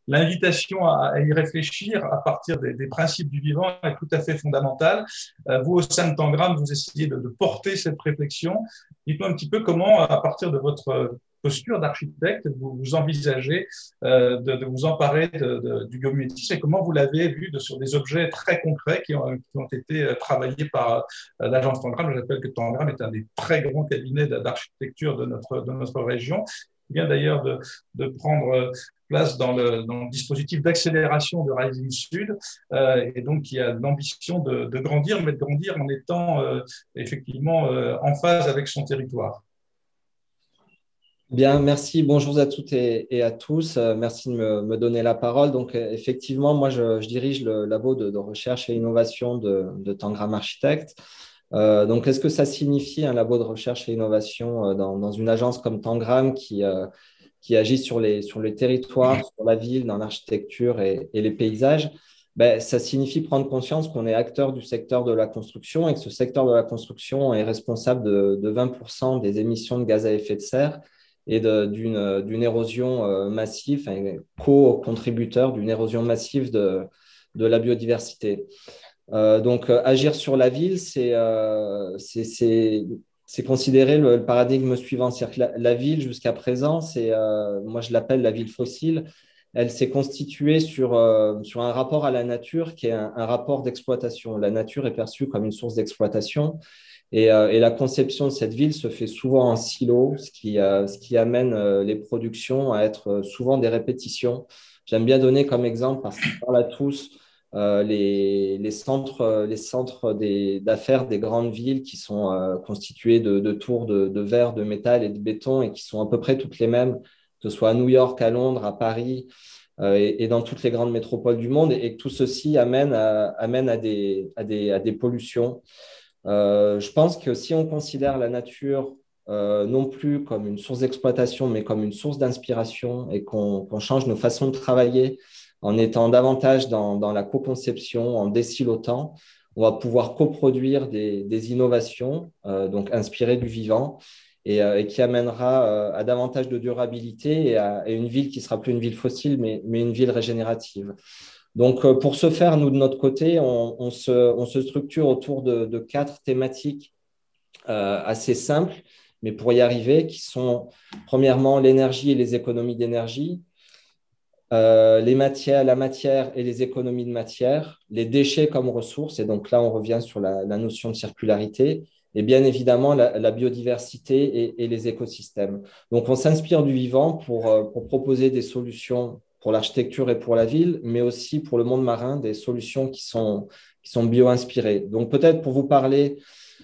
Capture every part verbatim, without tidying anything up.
l'invitation à, à y réfléchir à partir des, des principes du vivant est tout à fait fondamentale. Euh, vous, au sein de Tangram, vous essayez de, de porter cette réflexion. Dites-moi un petit peu comment, à partir de votre posture d'architecte, vous, vous envisagez euh, de, de vous emparer de, de, du biomimétisme et comment vous l'avez vu de, sur des objets très concrets qui ont, qui ont été travaillés par euh, l'agence Tangram. Je rappelle que Tangram est un des très grands cabinets d'architecture de notre, de notre région. Il vient d'ailleurs de, de prendre place dans le, dans le dispositif d'accélération de Rising Sud euh, et donc qui a l'ambition de, de grandir, mais de grandir en étant euh, effectivement euh, en phase avec son territoire. Bien, merci. Bonjour à toutes et, et à tous. Euh, merci de me, me, donner la parole. Donc, euh, effectivement, moi, je, je dirige le labo de, de recherche et innovation de, de Tangram Architect. Euh, donc, qu'est-ce que ça signifie un labo de recherche et innovation euh, dans, dans une agence comme Tangram qui, euh, qui agit sur les, sur les territoires, sur la ville, dans l'architecture et, et les paysages? Ben, ça signifie prendre conscience qu'on est acteur du secteur de la construction et que ce secteur de la construction est responsable de, de vingt pour cent des émissions de gaz à effet de serre et d'une d'une érosion euh, massive, enfin, co-contributeur d'une érosion massive de, de la biodiversité. Euh, donc, euh, agir sur la ville, c'est euh, c'est considérer le, le paradigme suivant. C'est-à-dire que la, la ville, jusqu'à présent, c'est, euh, moi je l'appelle la ville fossile. Elle s'est constituée sur, euh, sur un rapport à la nature qui est un, un rapport d'exploitation. La nature est perçue comme une source d'exploitation. Et, euh, et la conception de cette ville se fait souvent en silo, ce qui, euh, ce qui amène euh, les productions à être souvent des répétitions. J'aime bien donner comme exemple, parce qu'on parle à tous, euh, les, les centres, les centres d'affaires des, des grandes villes qui sont euh, constitués de, de tours de, de verre, de métal et de béton et qui sont à peu près toutes les mêmes, que ce soit à New York, à Londres, à Paris euh, et, et dans toutes les grandes métropoles du monde, et, et que tout ceci amène à, amène à, des, à, des, à des pollutions. Euh, je pense que si on considère la nature euh, non plus comme une source d'exploitation, mais comme une source d'inspiration et qu'on qu'on change nos façons de travailler en étant davantage dans, dans la co-conception, en désilotant, on va pouvoir coproduire des, des innovations, euh, donc inspirées du vivant, et, euh, et qui amènera euh, à davantage de durabilité et à, à une ville qui sera plus une ville fossile, mais, mais une ville régénérative. Donc, pour ce faire, nous, de notre côté, on, on, se, on se, structure autour de, de quatre thématiques euh, assez simples, mais pour y arriver, qui sont premièrement l'énergie et les économies d'énergie, euh, les matières, la matière et les économies de matière, les déchets comme ressources, et donc là, on revient sur la, la notion de circularité, et bien évidemment la, la biodiversité et, et les écosystèmes. Donc, on s'inspire du vivant pour, pour proposer des solutions pour l'architecture et pour la ville, mais aussi pour le monde marin, des solutions qui sont, qui sont bio-inspirées. Donc, peut-être pour vous parler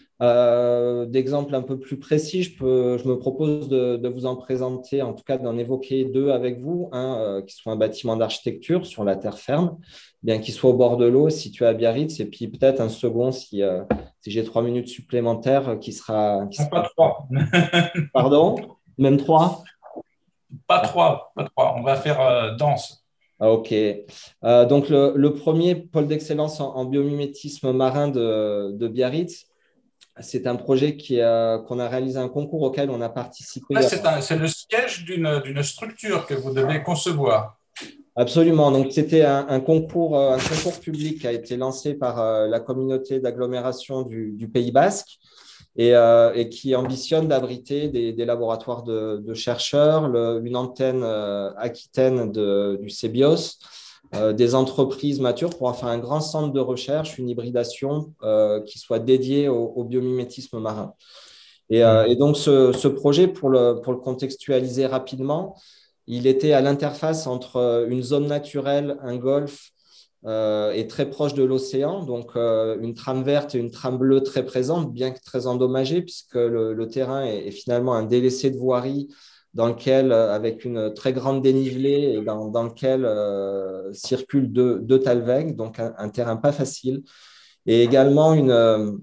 euh, d'exemples un peu plus précis, je, peux, je me propose de, de vous en présenter, en tout cas d'en évoquer deux avec vous. Un euh, qui soit un bâtiment d'architecture sur la terre ferme, bien qu'il soit au bord de l'eau, situé à Biarritz, et puis peut-être un second, si, euh, si j'ai trois minutes supplémentaires, qui sera… Qui Non, sera... pas trois. Pardon? Même trois? Pas trois, pas trois. On va faire euh, dense. Ah, ok. Euh, donc, le, le premier pôle d'excellence en, en biomimétisme marin de, de Biarritz, c'est un projet qui a, qu'on a réalisé un concours auquel on a participé. C'est le siège d'une structure que vous devez concevoir. Absolument. Donc, c'était un, un, concours, un concours public qui a été lancé par euh, la communauté d'agglomération du, du Pays Basque et, euh, et qui ambitionne d'abriter des, des laboratoires de, de chercheurs, le, une antenne euh, aquitaine de, du CEBIOS, euh, des entreprises matures pour en faire un grand centre de recherche, une hybridation euh, qui soit dédiée au, au biomimétisme marin. Et, euh, et donc, ce, ce projet, pour le, pour le contextualiser rapidement, il était à l'interface entre une zone naturelle, un golfe, euh, et très proche de l'océan, donc euh, une trame verte et une trame bleue très présentes, bien que très endommagées, puisque le, le terrain est, est finalement un délaissé de voirie dans lequel, avec une très grande dénivelée, et dans, dans lequel euh, circulent deux, deux talwegs, donc un, un terrain pas facile, et également une… Euh,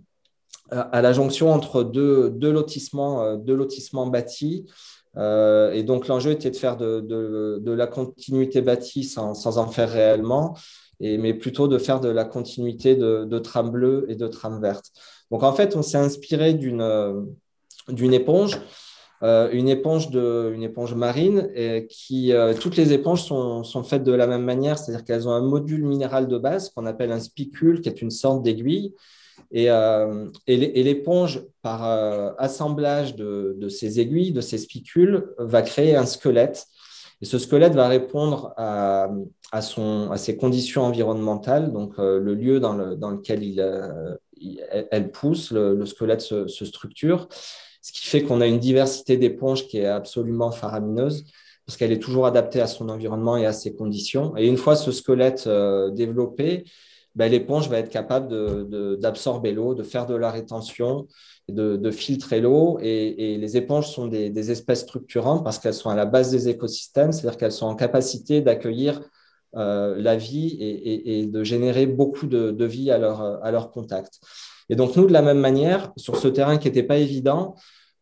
à la jonction entre deux, deux, lotissements, deux lotissements bâtis. Euh, et donc, l'enjeu était de faire de, de, de la continuité bâtie sans, sans en faire réellement, et, mais plutôt de faire de la continuité de, de trame bleue et de trame verte. Donc, en fait, on s'est inspiré d'une d'une éponge euh, une éponge de, une éponge marine et qui, euh, toutes les éponges sont, sont faites de la même manière, c'est-à-dire qu'elles ont un module minéral de base qu'on appelle un spicule, qui est une sorte d'aiguille. Et, euh, et l'éponge, par euh, assemblage de, de ces aiguilles, de ces spicules, va créer un squelette. Et ce squelette va répondre à, à, son, à ses conditions environnementales, donc euh, le lieu dans, le, dans lequel il, euh, il, elle pousse, le, le squelette se, se structure, ce qui fait qu'on a une diversité d'éponges qui est absolument faramineuse, parce qu'elle est toujours adaptée à son environnement et à ses conditions. Et une fois ce squelette euh, développé, ben, l'éponge va être capable de, de, d'absorber l'eau, de faire de la rétention, de, de filtrer l'eau. Et, et les éponges sont des, des espèces structurantes parce qu'elles sont à la base des écosystèmes, c'est-à-dire qu'elles sont en capacité d'accueillir euh, la vie et, et, et de générer beaucoup de, de vie à leur, à leur contact. Et donc, nous, de la même manière, sur ce terrain qui n'était pas évident,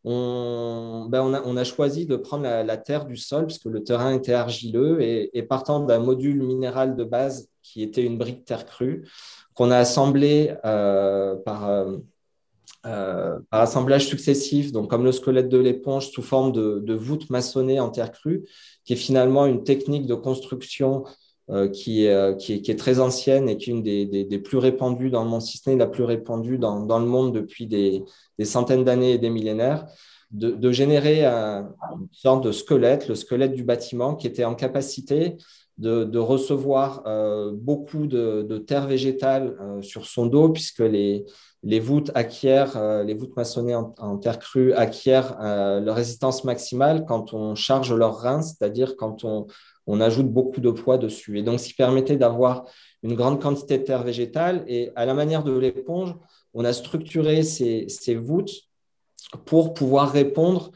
on, ben on, a, on a choisi de prendre la, la terre du sol, puisque le terrain était argileux, et, et partant d'un module minéral de base qui était une brique terre crue, qu'on a assemblé euh, par, euh, euh, par assemblage successif, donc comme le squelette de l'éponge, sous forme de, de voûte maçonnée en terre crue, qui est finalement une technique de construction euh, qui, est, euh, qui, est, qui est très ancienne et qui est une des, des, des plus répandues dans le monde, si ce n'est la plus répandue dans, dans le monde depuis des, des centaines d'années et des millénaires, de, de générer un, une sorte de squelette, le squelette du bâtiment, qui était en capacité de, de recevoir euh, beaucoup de, de terre végétale euh, sur son dos, puisque les, les voûtes acquièrent, euh, les voûtes maçonnées en, en terre crue acquièrent euh, leur résistance maximale quand on charge leurs reins, c'est-à-dire quand on, on ajoute beaucoup de poids dessus. Et donc, ce qui permettait d'avoir une grande quantité de terre végétale. Et à la manière de l'éponge, on a structuré ces, ces voûtes pour pouvoir répondre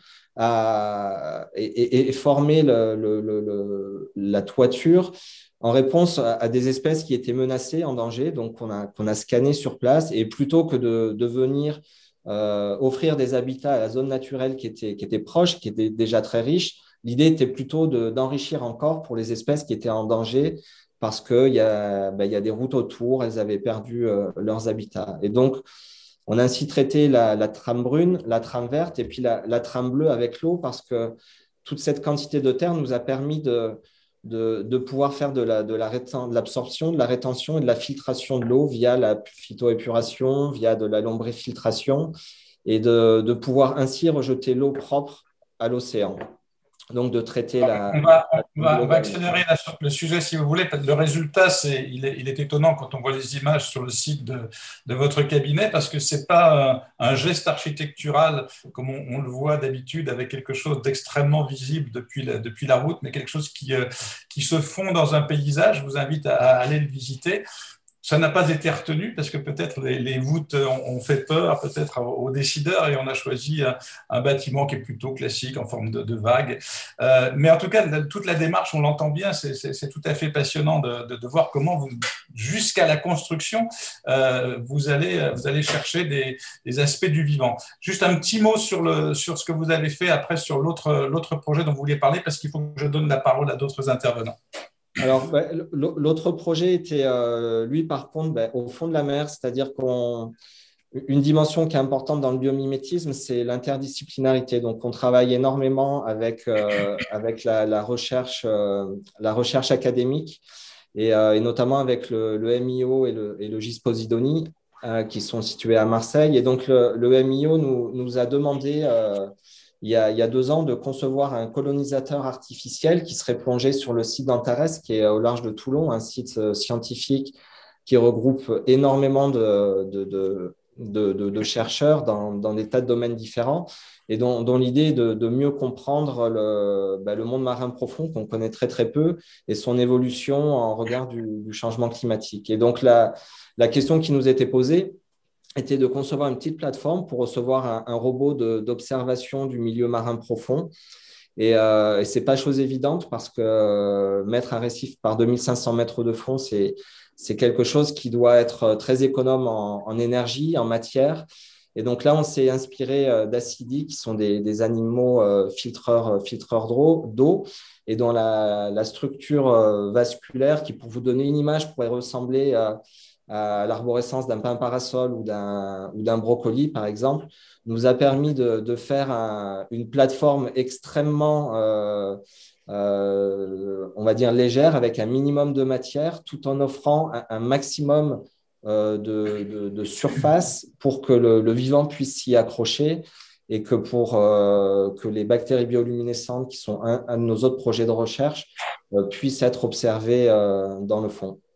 à, et, et, et former le, le, le, la toiture en réponse à, à des espèces qui étaient menacées, en danger, donc qu'on a, qu'on a scanné sur place. Et plutôt que de, de venir euh, offrir des habitats à la zone naturelle qui était, qui était proche, qui était déjà très riche, l'idée était plutôt de, d'enrichir encore pour les espèces qui étaient en danger parce qu'il y, ben, y a des routes autour, elles avaient perdu euh, leurs habitats. Et donc, on a ainsi traité la, la trame brune, la trame verte et puis la, la trame bleue avec l'eau parce que toute cette quantité de terre nous a permis de, de, de pouvoir faire de, la, de, la réten- de l'absorption, de la rétention et de la filtration de l'eau via la phytoépuration, via de la lombrifiltration et de, de pouvoir ainsi rejeter l'eau propre à l'océan. Donc, de traiter la… On va, on va, on va accélérer la, le sujet si vous voulez. Le résultat, c'est, il, est, il est étonnant quand on voit les images sur le site de, de votre cabinet parce que ce n'est pas un, un geste architectural comme on, on le voit d'habitude avec quelque chose d'extrêmement visible depuis la, depuis la route, mais quelque chose qui, euh, qui se fond dans un paysage. Je vous invite à, à aller le visiter. Ça n'a pas été retenu parce que peut-être les, les voûtes ont, ont fait peur peut-être aux décideurs et on a choisi un, un bâtiment qui est plutôt classique en forme de, de vague. Euh, mais en tout cas, toute la démarche, on l'entend bien, c'est, c'est, c'est tout à fait passionnant de, de, de voir comment vous, jusqu'à la construction, euh, vous, allez, vous allez chercher des, des aspects du vivant. Juste un petit mot sur, le, sur ce que vous avez fait après sur l'autre, l'autre projet dont vous vouliez parler parce qu'il faut que je donne la parole à d'autres intervenants. Alors, bah, l'autre projet était, euh, lui, par contre, bah, au fond de la mer, c'est-à-dire qu'on… Une dimension qui est importante dans le biomimétisme, c'est l'interdisciplinarité. Donc, on travaille énormément avec, euh, avec la, la, recherche, euh, la recherche académique et, euh, et notamment avec le, le M I O et le, et le G I S Posidoni euh, qui sont situés à Marseille. Et donc, le, le M I O nous, nous a demandé… Euh, il y, a, il y a deux ans de concevoir un colonisateur artificiel qui serait plongé sur le site d'Antares, qui est au large de Toulon, un site scientifique qui regroupe énormément de, de, de, de, de, de chercheurs dans, dans des tas de domaines différents et dont, dont l'idée est de, de mieux comprendre le, ben, le monde marin profond qu'on connaît très très peu et son évolution en regard du, du changement climatique. Et donc la, la question qui nous était posée était de concevoir une petite plateforme pour recevoir un, un robot de, d'observation du milieu marin profond. Et, euh, et ce n'est pas chose évidente parce que euh, mettre un récif par deux mille cinq cents mètres de fond, c'est, c'est quelque chose qui doit être très économe en, en énergie, en matière. Et donc là, on s'est inspiré euh, d'acidis, qui sont des, des animaux euh, filtreurs, filtreurs d'eau, et dont la, la structure euh, vasculaire, qui pour vous donner une image, pourrait ressembler à à l'arborescence d'un pin parasol ou d'un ou d'un brocoli, par exemple, nous a permis de, de faire un, une plateforme extrêmement, euh, euh, on va dire, légère, avec un minimum de matière, tout en offrant un, un maximum euh, de, de, de surface pour que le, le vivant puisse s'y accrocher et que pour euh, que les bactéries bioluminescentes, qui sont un, un de nos autres projets de recherche, euh, puissent être observées euh, dans le fond.